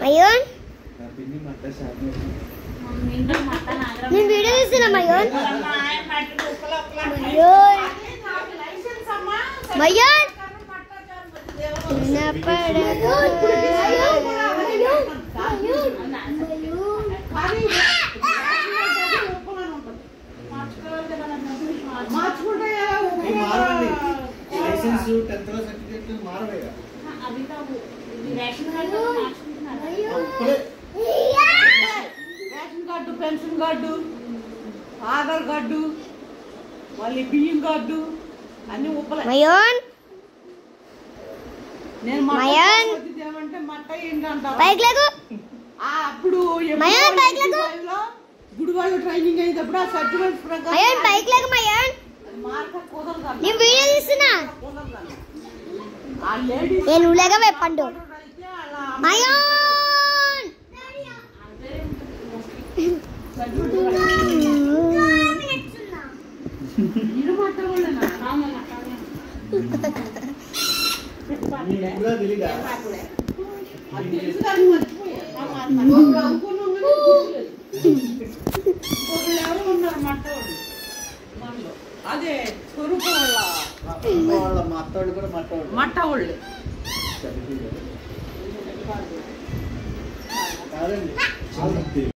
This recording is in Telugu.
మయూన్ నేను వీడియో తీస్తున్నా మయూన్ మయూన్ ration card, pension card, Aadhaar card, మళ్ళీ బియ్యం కార్డు అన్ని ఉప్పలే. నేను ఏమంటే మట్ట ఏంటంటే అప్పుడు గుడివాళ్ళు ట్రైనింగ్ అయినప్పుడు ఆ సర్టిఫికేట్ ప్రకారం మార్కెట్ కుదరదు. పండు అదే స్వరూపం వాళ్ళ మట్ట వాళ్ళు